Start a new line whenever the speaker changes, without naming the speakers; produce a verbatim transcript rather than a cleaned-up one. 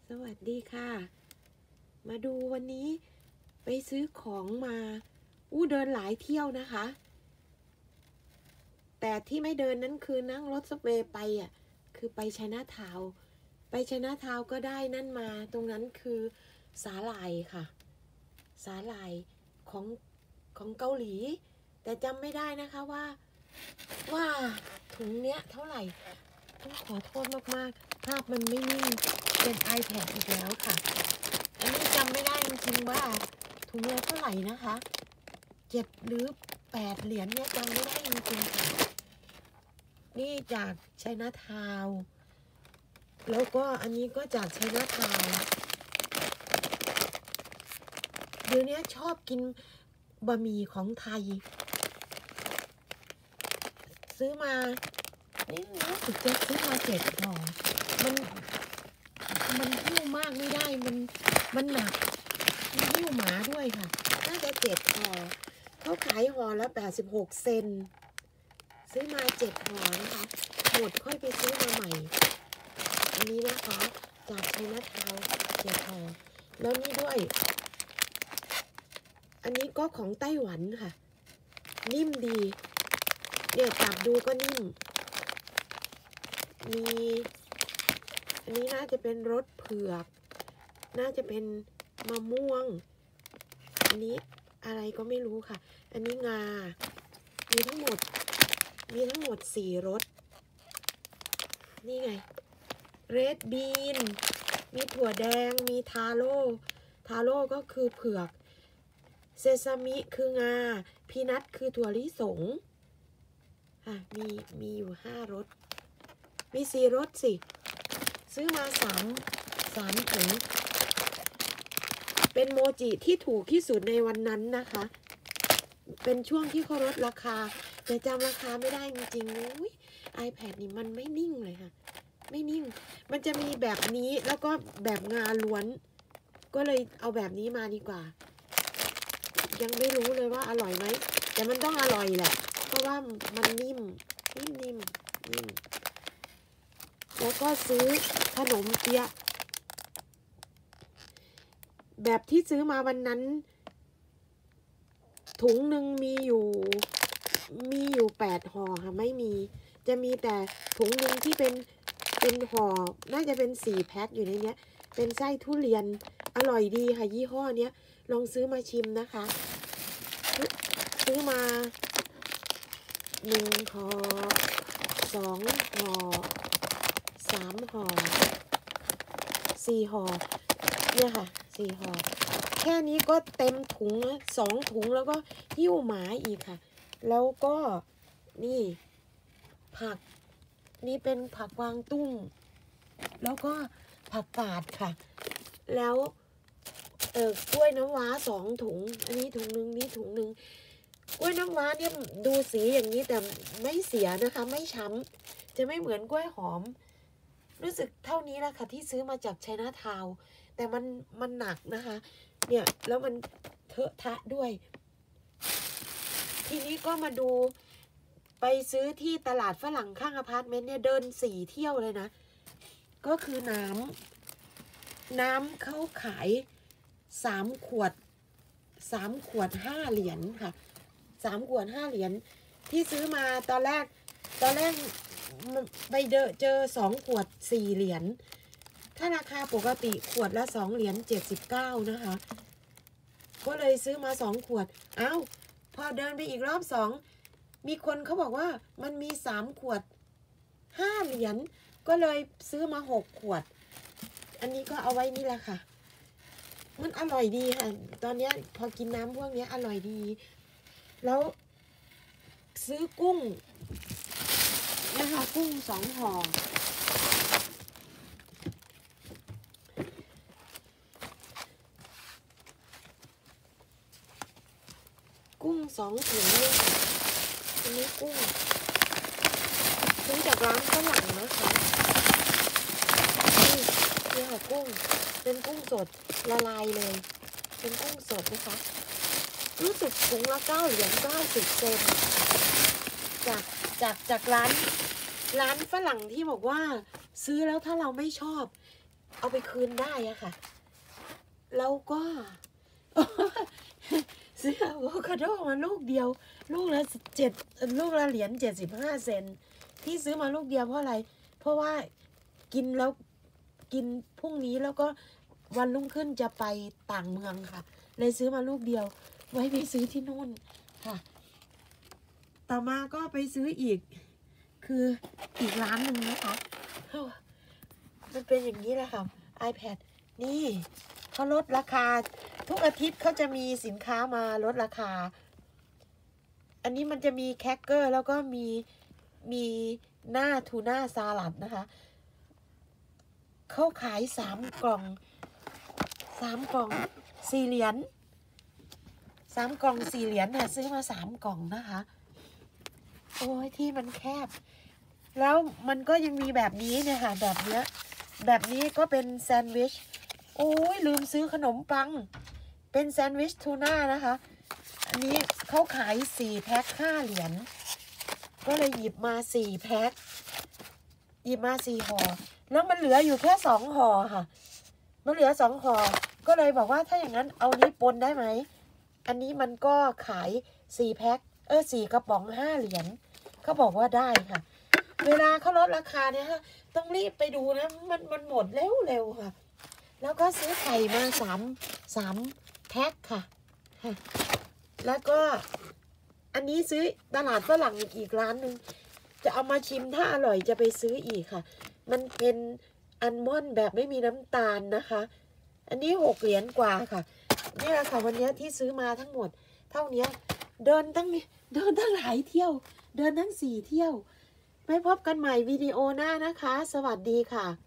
สวัสดีค่ะมาดูวันนี้ไปซื้อของมาอู้เดินหลายเที่ยวนะคะแต่ที่ไม่เดินนั้นคือนั่งรถสเปย์ไปอ่ะคือไปไชน่าทาวน์ไปไชน่าทาวน์ก็ได้นั่นมาตรงนั้นคือสาหร่ายค่ะสาหร่ายของของเกาหลีแต่จำไม่ได้นะคะว่าว่าถุงเนี้ยเท่าไหร่ต้องขอโทษมากๆภาพมันไม่นิ่งเป็น iPad อีกแล้วค่ะอันนี้จำไม่ได้จริงๆว่าถุงละเท่าไหร่นะคะเจ็ดหรือแปดเหรียญเนี่ยจำไม่ได้จริงๆค่ะนี่จากไชน่าทาวน์แล้วก็อันนี้ก็จากไชน่าทาวน์เดี๋ยวนี้ชอบกินบะหมี่ของไทยซื้อมานี่รู้สึกจะซื้อมาเจ็ดห่อมันมันหิ้วมากไม่ได้มันมันหนักมันหิ้วหมาด้วยค่ะน่าจะเจ็ดห่อเขาขายห่อละแปดสิบหกเซนซื้อมาเจ็ดห่อนะคะหมดค่อยไปซื้อมาใหม่อันนี้นะคะจากไชน่าทาวน์เจ็ดห่อแล้วนี่ด้วยอันนี้ก็ของไต้หวันค่ะนิ่มดีเนี่ยจับดูก็นิ่มมีอันนี้น่าจะเป็นรสเผือกน่าจะเป็นมะม่วงอันนี้อะไรก็ไม่รู้ค่ะอันนี้งามีทั้งหมดมีทั้งหมดสี่รสนี่ไงเรดบีนมีถั่วแดงมีทาโร่ทาโร่ก็คือเผือกเซซามิคืองาพีนัทคือถั่วลิสงค่ะมีมีอยู่ห้ารสมีสี่รสสิซื้อมาสามสามถุงเป็นโมจิที่ถูกที่สุดในวันนั้นนะคะเป็นช่วงที่เขาลดราคาแต่จำราคาไม่ได้จริงๆอุ้ย iPad นี่มันไม่นิ่งเลยค่ะไม่นิ่งมันจะมีแบบนี้แล้วก็แบบงาล้วนก็เลยเอาแบบนี้มาดีกว่ายังไม่รู้เลยว่าอร่อยไหมแต่มันต้องอร่อยแหละเพราะว่ามันนิ่มนิ่มนิ่มนิ่มแล้วก็ซื้อขนมเปี๊ยะแบบที่ซื้อมาวันนั้นถุงหนึ่งมีอยู่มีอยู่แปดห่อค่ะไม่มีจะมีแต่ถุงหนึ่งที่เป็นเป็นห่อน่าจะเป็นสี่แพ็คอยู่ในเนี้ยเป็นไส้ทุเรียนอร่อยดีค่ะยี่ห้อเนี้ยลองซื้อมาชิมนะคะซื้อมาหนึ่งห่อสองห่อสามห่อสี่ห่อเนี่ยค่ะสี่ห่อแค่นี้ก็เต็มถุงสองถุงแล้วก็หิ้วหมาอีกค่ะแล้วก็นี่ผักนี่เป็นผักกวางตุ้งแล้วก็ผักกาดค่ะแล้วเออกล้วยน้ำว้าสองถุงอันนี้ถุงหนึ่งนี่ถุงหนึ่งกล้วยน้ำว้าเนี่ยดูสีอย่างนี้แต่ไม่เสียนะคะไม่ช้ำจะไม่เหมือนกล้วยหอมรู้สึกเท่านี้แหละค่ะที่ซื้อมาจากไชน่าทาวน์แต่มันมันหนักนะคะเนี่ยแล้วมันเทอะทะด้วยทีนี้ก็มาดูไปซื้อที่ตลาดฝรั่งข้างอพาร์ตเมนต์เนี่ยเดินสี่เที่ยวเลยนะก็คือน้ำน้ำเขาขายสามขวดสามขวดห้าเหรียญค่ะสามขวดห้าเหรียญที่ซื้อมาตอนแรกตอนแรกไปเจอเจอสองขวดสี่เหรียญถ้าราคาปกติขวดละสองเหรียญเจ็ดสิบเก้านะคะก็เลยซื้อมาสองขวดเอ้าพอเดินไปอีกรอบสองมีคนเขาบอกว่ามันมีสามขวดห้าเหรียญก็เลยซื้อมาหกขวดอันนี้ก็เอาไว้นี่แหละค่ะมันอร่อยดีค่ะตอนนี้พอกินน้ำพวกนี้อร่อยดีแล้วซื้อกุ้งนะคะกุ้งสองห่อกุ้งสองถุงเลยค่ะอันนี้กุ้งซื้อจากร้านฝรั่งนะคะนี่นี่ค่ะกุ้งเป็นกุ้งสดละลายเลยเป็นกุ้งสดนะคะรู้สึกถุงละเก้าเหรียญเก้าสิบเซนจากจากจากร้านร้านฝรั่งที่บอกว่าซื้อแล้วถ้าเราไม่ชอบเอาไปคืนได้อะค่ะแล้วก็ ซื้ออะโวคาโดมาลูกเดียว ลูกละเจ็ดลูกละเหรียญเจ็ดสิบห้าเซนที่ซื้อมาลูกเดียวเพราะอะไรเพราะว่ากินแล้วกินพรุ่งนี้แล้วก็วันรุ่งขึ้นจะไปต่างเมืองค่ะเลยซื้อมาลูกเดียวไว้ไปซื้อที่นู่นค่ะต่อมาก็ไปซื้ออีกคืออีกร้านหนึ่งนะคะมันเป็นอย่างนี้แหละค่ะ iPad นี่เขาลดราคาทุกอาทิตย์เขาจะมีสินค้ามาลดราคาอันนี้มันจะมีแคคเกอร์แล้วก็มีมีหน้าทูน่าสลัดนะคะเขาขายสามกล่องสามกล่องสี่เหรียญสามกล่องสี่เหรียญเนี่ยซื้อมาสามกล่องนะคะโอ้ยที่มันแคบแล้วมันก็ยังมีแบบนี้เนี่ยค่ะแบบเนี้ยแบบนี้ก็เป็นแซนด์วิชโอ้ยลืมซื้อขนมปังเป็นแซนด์วิชทูน่านะคะอันนี้เขาขายสี่แพ็คห้าเหรียญก็เลยหยิบมาสี่แพ็คหยิบมาสี่ห่อแล้วมันเหลืออยู่แค่สองห่อค่ะมันเหลือสองห่อก็เลยบอกว่าถ้าอย่างนั้นเอานี้ปนได้ไหมอันนี้มันก็ขายสี่แพ็คเออสี่กระป๋องห้าเหรียญเขาบอกว่าได้ค่ะเวลาเขาลดราคาเนี่ยค่ะต้องรีบไปดูนะมันมันหมดเร็วเร็วค่ะแล้วก็ซื้อไข่มาสามสามแพ็คค่ะแล้วก็อันนี้ซื้อตลาดฝรั่งอีกร้านหนึ่งจะเอามาชิมถ้าอร่อยจะไปซื้ออีกค่ะมันเป็นอัลมอนด์แบบไม่มีน้ำตาลนะคะอันนี้หกเหรียญกว่าค่ะนี่แหละค่ะวันนี้ที่ซื้อมาทั้งหมดเท่านี้เดินตั้งเดินตั้งหลายเที่ยวเดินทั้งสี่เที่ยวไว้พบกันใหม่วิดีโอหน้านะคะสวัสดีค่ะ